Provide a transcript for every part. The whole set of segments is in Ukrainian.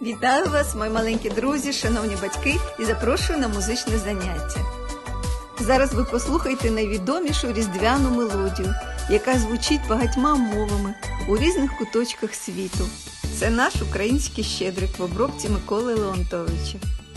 Вітаю вас, мої маленькі друзі, шановні батьки, і запрошую на музичне заняття. Зараз ви послухайте найвідомішу різдвяну мелодію, яка звучить багатьма мовами у різних куточках світу. Це наш український щедрик в обробці Миколи Леонтовича.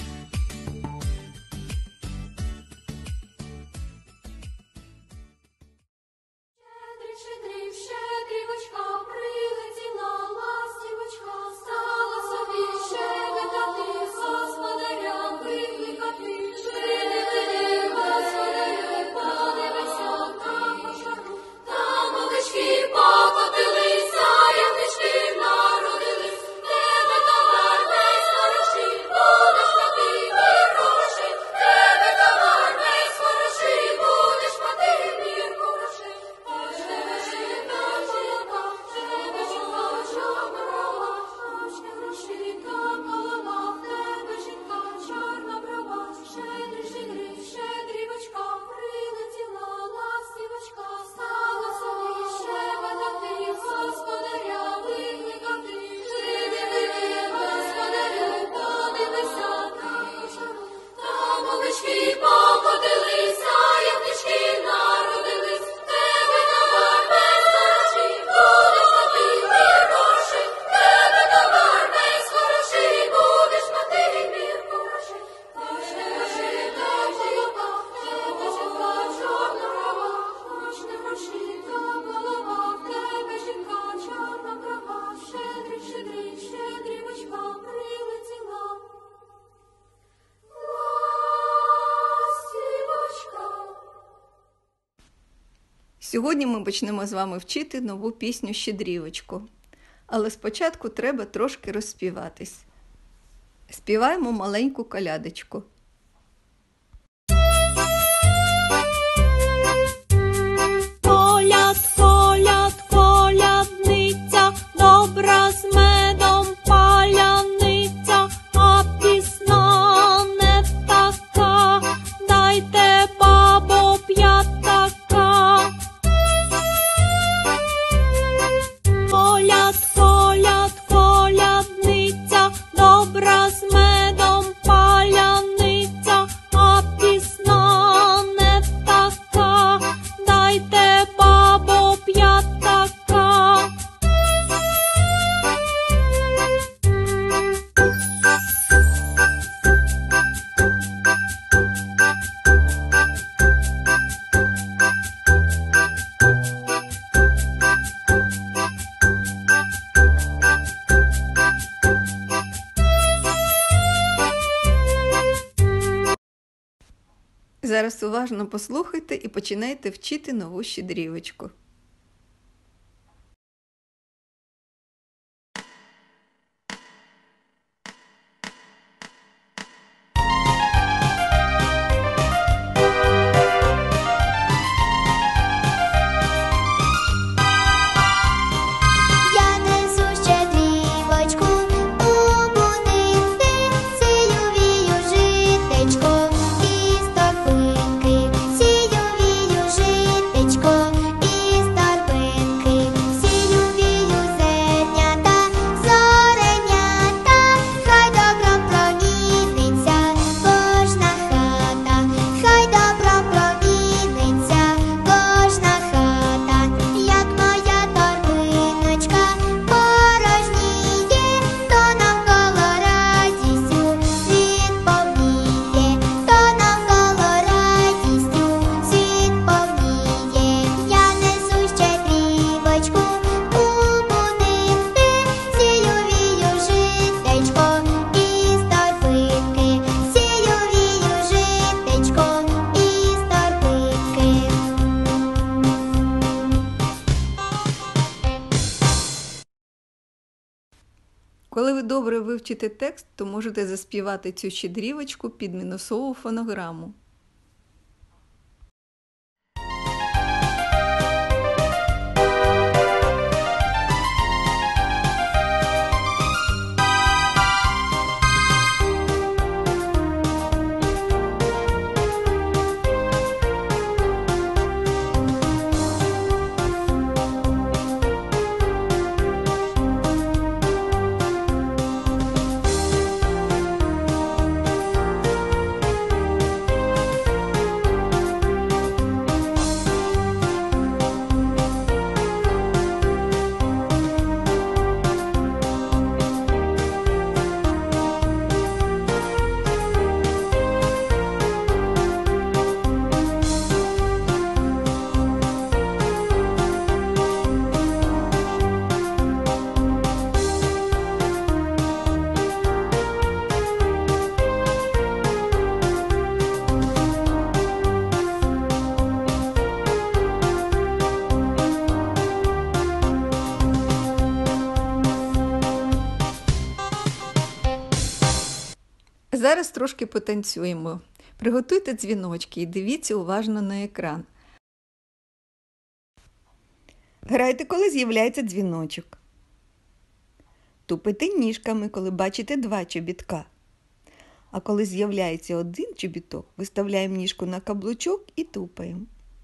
Сьогодні ми почнемо з вами вчити нову пісню «Щедрівочку». Але спочатку треба трошки розспіватись. Співаємо маленьку колядочку. Коляд, коляд, колядниця, добра з медом паляниця, а пісна не така, дайте, бабо, п'ятака. Коляд, коляд, колядниця, добра з медом паляниця, а пісна не така, дайте, бабо, п'ятака. Зараз уважно послухайте і починайте вчити нову щедрівочку. Я несу щедрівочку у будинки, сію вію житечко із торбинки, сію вію житечко із торбинки, сію вію зернята, зоренята, хай добром проміниться кожна хата, хай добром проміниться кожна хата, як моя торбиночка порожніє, то навколо радістю світ повніє, то навколо радістю світ повніє. Я несу щедрівочку у будинки, сію вію житечко із торбинки, сію вію житечко із торбинки. Коли ви добре вивчите текст, то можете заспівати цю щедрівочку під мінусову фонограму. зараз трошки потанцюємо. Приготуйте дзвіночки і дивіться уважно на екран. Грайте, коли з'являється дзвіночок. Тупайте ніжками, коли бачите 2 чобітка. А коли з'являється 1 чобіток, виставляємо ніжку на каблучок і тупаємо.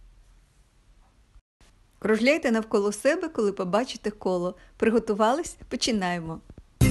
Кружляйте навколо себе, коли побачите коло. Приготувались? Починаємо.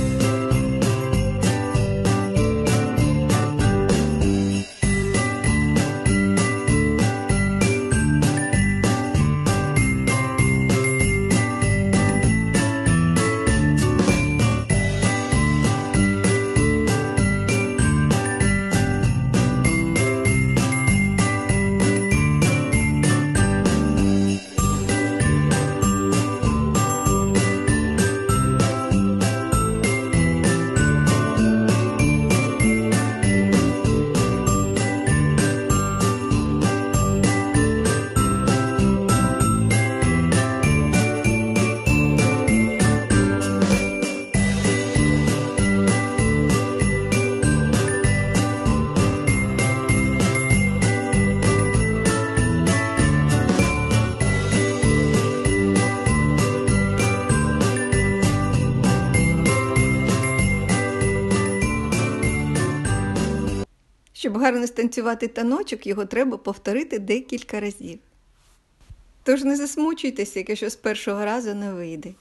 Щоб гарно станцювати таночок, його треба повторити декілька разів. Тож не засмучуйтеся, якщо з першого разу не вийде.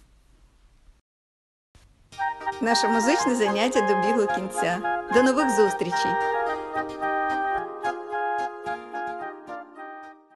Наше музичне заняття добігло кінця. До нових зустрічей!